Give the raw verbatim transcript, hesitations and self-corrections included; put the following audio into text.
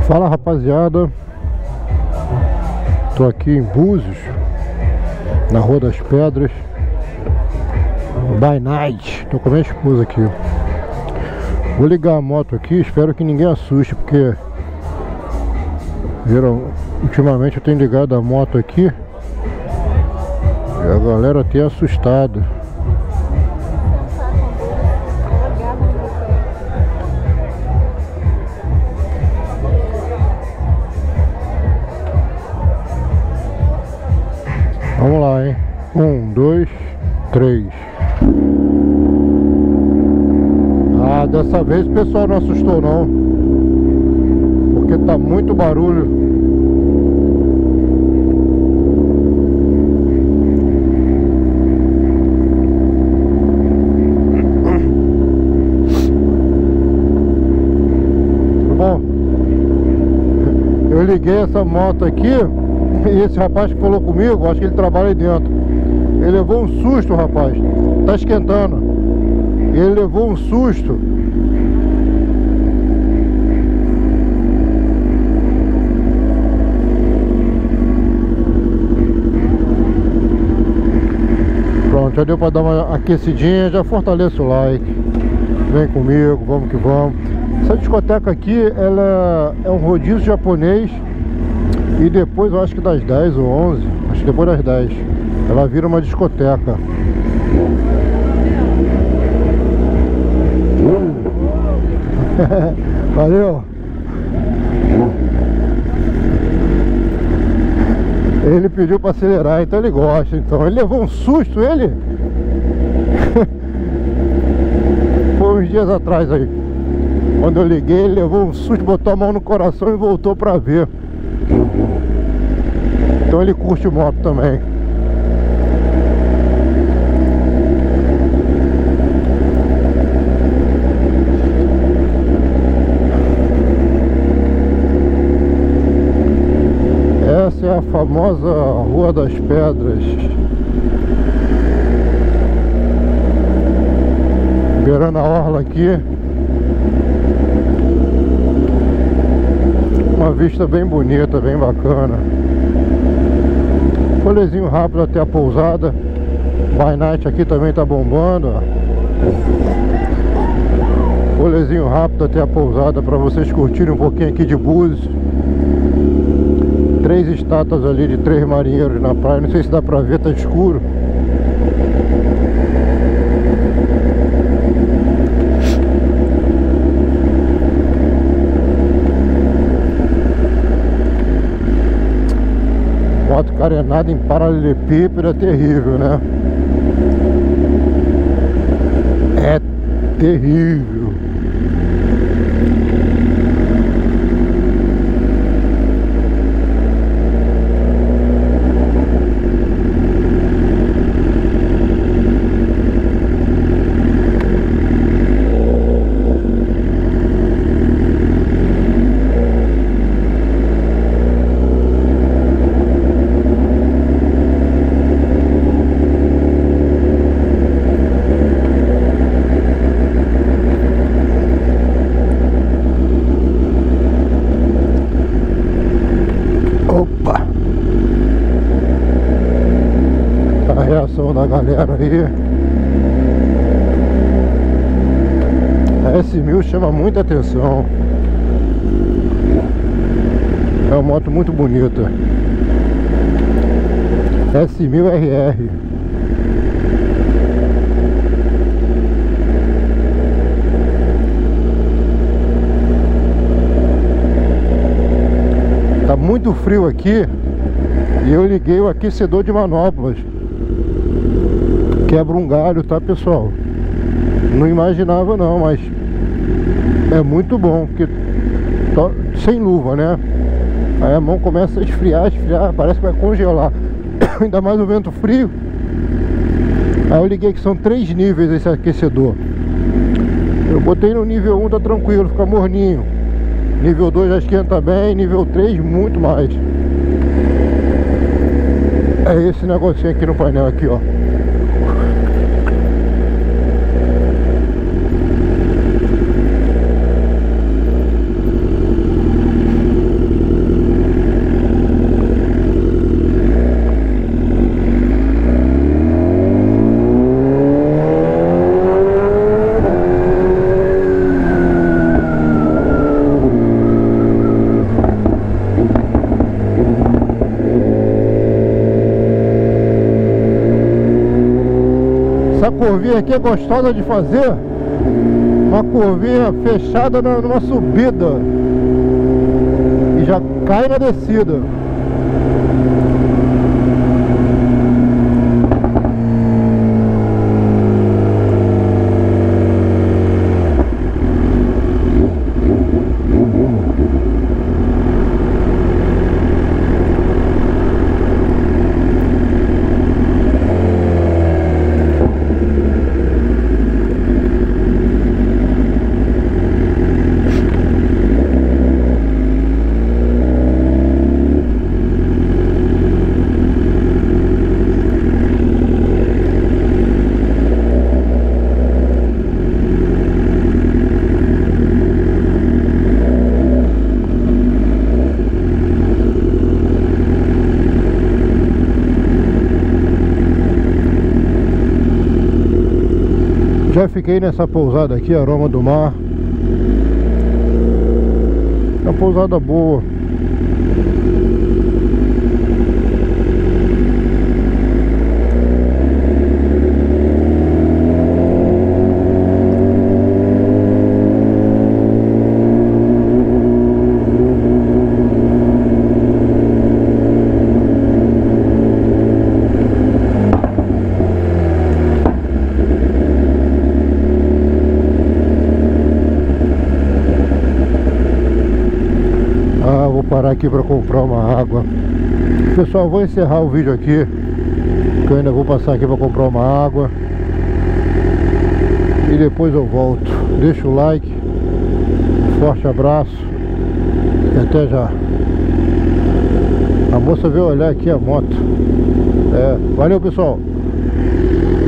Fala, rapaziada, tô aqui em Búzios, na Rua das Pedras, by night. Tô com a minha esposa aqui. Vou ligar a moto aqui, espero que ninguém assuste, porque viram, ultimamente eu tenho ligado a moto aqui e a galera tem assustado. Vamos lá, hein? Um, dois, três. Ah, dessa vez o pessoal não assustou não, porque tá muito barulho. Bom, eu liguei essa moto aqui. E esse rapaz que falou comigo, acho que ele trabalha aí dentro. Ele levou um susto, rapaz. Tá esquentando. Ele levou um susto. Pronto, já deu pra dar uma aquecidinha. Já fortalece o like. Vem comigo, vamos que vamos. Essa discoteca aqui, ela é um rodízio japonês. E depois, eu acho que das dez ou onze, acho que depois das dez, ela vira uma discoteca. Valeu! Ele pediu para acelerar, então ele gosta. Então ele levou um susto, ele. Foi uns dias atrás aí. Quando eu liguei, ele levou um susto, botou a mão no coração e voltou para ver. Então ele curte moto também. Essa é a famosa Rua das Pedras, beirando a orla aqui. Uma vista bem bonita, bem bacana. Rolezinho rápido até a pousada. By night aqui também tá bombando, ó. Rolezinho rápido até a pousada para vocês curtirem um pouquinho aqui de Búzios. Três estátuas ali de três marinheiros na praia. Não sei se dá pra ver, tá escuro. Moto carenada em paralelepípedo é terrível, né? É terrível. Da galera aí. A S mil chama muita atenção. É uma moto muito bonita. S mil R R. Tá muito frio aqui e eu liguei o aquecedor de manoplas. Quebra um galho, tá, pessoal? Não imaginava não, mas é muito bom, porque tô sem luva, né? Aí a mão começa a esfriar, esfriar, parece que vai congelar. Ainda mais o vento frio. Aí eu liguei que são três níveis esse aquecedor. Eu botei no nível um, tá tranquilo, fica morninho. Nível dois já esquenta bem, nível três muito mais. É esse negocinho aqui no painel aqui, ó. Essa curvinha aqui é gostosa de fazer. Uma curvinha fechada numa subida e já cai na descida. Já fiquei nessa pousada aqui, Aroma do Mar. É uma pousada boa. Vou parar aqui para comprar uma água. Pessoal, vou encerrar o vídeo aqui, que eu ainda vou passar aqui para comprar uma água e depois eu volto. Deixa o like, forte abraço e até já. A moça veio olhar aqui a moto. É, valeu, pessoal.